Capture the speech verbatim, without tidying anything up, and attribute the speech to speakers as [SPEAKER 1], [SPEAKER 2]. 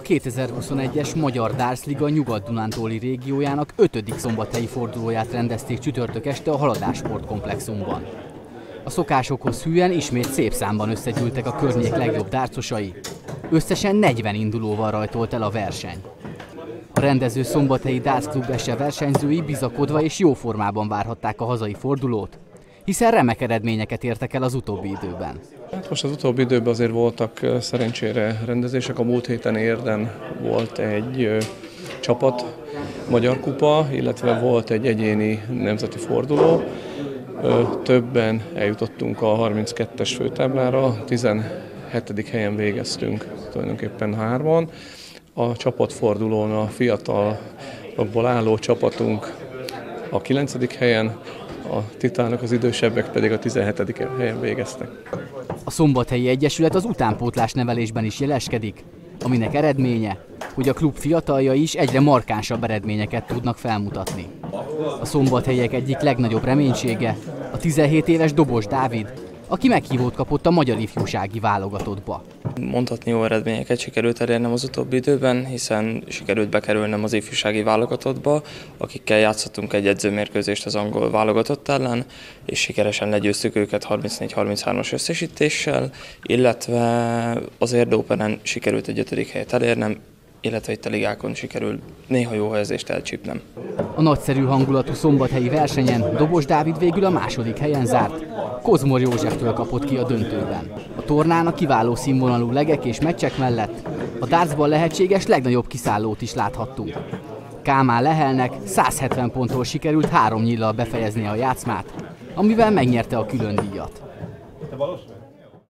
[SPEAKER 1] A kétezer-huszonegyes Magyar Darts-liga Nyugat-Dunántúli régiójának ötödik szombathelyi fordulóját rendezték csütörtök este a Haladás sportkomplexumban. A szokásokhoz hűen ismét szép számban összegyűltek a környék legjobb dárcosai. Összesen negyven indulóval rajtolt el a verseny. A rendező Szombathelyi Darts Klub es e versenyzői bizakodva és jó formában várhatták a hazai fordulót, hiszen remek eredményeket értek el az utóbbi időben.
[SPEAKER 2] Hát most az utóbbi időben azért voltak szerencsére rendezések. A múlt héten Érden volt egy ö, csapat magyar kupa, illetve volt egy egyéni nemzeti forduló. Ö, többen eljutottunk a harminckettes főtáblára, tizenhetedik helyen végeztünk tulajdonképpen hárman. A csapatfordulón a fiatalokból álló csapatunk a kilencedik helyen, a titánok, az idősebbek pedig a tizenhetedik helyen végeztek.
[SPEAKER 1] A Szombathelyi Egyesület az utánpótlás nevelésben is jeleskedik, aminek eredménye, hogy a klub fiataljai is egyre markánsabb eredményeket tudnak felmutatni. A szombathelyiek egyik legnagyobb reménysége a tizenhét éves Dobos Dávid, aki meghívót kapott a magyar ifjúsági válogatottba.
[SPEAKER 3] Mondhatni jó eredményeket sikerült elérnem az utóbbi időben, hiszen sikerült bekerülnem az ifjúsági válogatottba, akikkel játszottunk egy edzőmérkőzést az angol válogatott ellen, és sikeresen legyőztük őket harmincnégy harminchárom-as összesítéssel, illetve az Érd Openen sikerült egy ötödik helyet elérnem, illetve itt a ligákon sikerül néha jó helyezést elcsípnem.
[SPEAKER 1] A nagyszerű hangulatú szombathelyi versenyen Dobos Dávid végül a második helyen zárt. Kozmor Józseftől kapott ki a döntőben. A tornán a kiváló színvonalú legek és meccsek mellett a dartsban lehetséges legnagyobb kiszállót is láthattunk. Kálmán Lehelnek száz hetven ponttól sikerült három nyíllal befejezni a játszmát, amivel megnyerte a különdíjat.